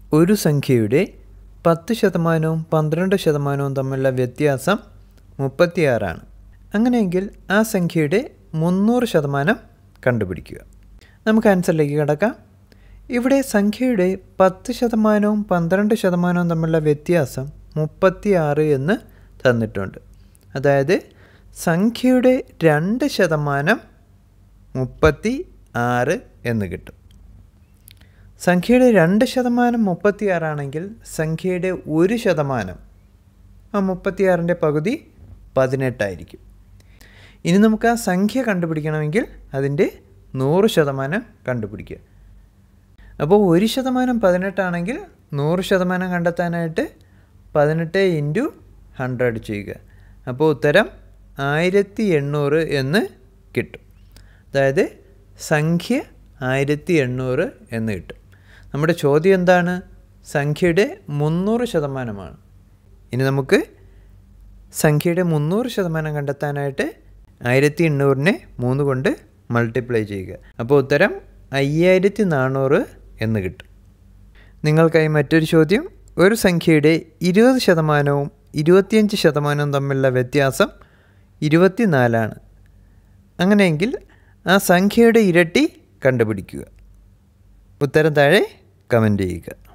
ഒരു സംഖ്യയുടെ 10% 12% തമ്മിലുള്ള വ്യത്യാസം 36 അങ്ങനെയെങ്കിൽ ആ സംഖ്യയുടെ 300% കണ്ടുപിടിക്കുക. നമുക്ക് ആൻസറിലേക്ക് കടക്കാം. ഇവിടെ സംഖ്യയുടെ 10% 12% തമ്മിലുള്ള വ്യത്യാസം 36 എന്ന് തന്നിട്ടുണ്ട്. അതായത് സംഖ്യയുടെ 2% 36 എന്ന് കിട്ടും. സംഖ്യയുടെ 2% 36 ആണെങ്കിൽ സംഖ്യയുടെ 1% ആ 36ൻ്റെ പകുതി 18 ആയിരിക്കും. ഇനി നമുക്ക് ആ സംഖ്യ കണ്ടുപിടിക്കണമെങ്കിൽ അതിൻ്റെ 100% കണ്ടുപിടിക്കുക. അപ്പോൾ 1% 18 ആണെങ്കിൽ 100% കണ്ടെത്താനായിട്ട് 18 × 100 ചെയ്യുക. അപ്പോൾ ഉത്തരം 1800 എന്ന് കിട്ടും. അതായത് സംഖ്യ 1800 എന്ന് കിട്ടും. നമ്മുടെ ചോദ്യം എന്താണ്? സംഖ്യയുടെ 300%. ഇനി നമുക്ക് സംഖ്യയുടെ 300% കണ്ടെത്താനായിട്ട് 1800നെ 3 കൊണ്ട് മൾട്ടിപ്ലൈ ചെയ്യുക. അപ്പോൾ ഉത്തരം 5400 എന്ന് കിട്ടും. നിങ്ങൾക്കായി മറ്റൊരു ചോദ്യം. ഒരു സംഖ്യയുടെ 20% 25% തമ്മിലുള്ള വ്യത്യാസം 24. അങ്ങനെയെങ്കിൽ ആ സംഖ്യയുടെ ഇരട്ടി കണ്ടുപിടിക്കുക. ഉത്തരം താഴെ കമൻറ്റ് ചെയ്യുക.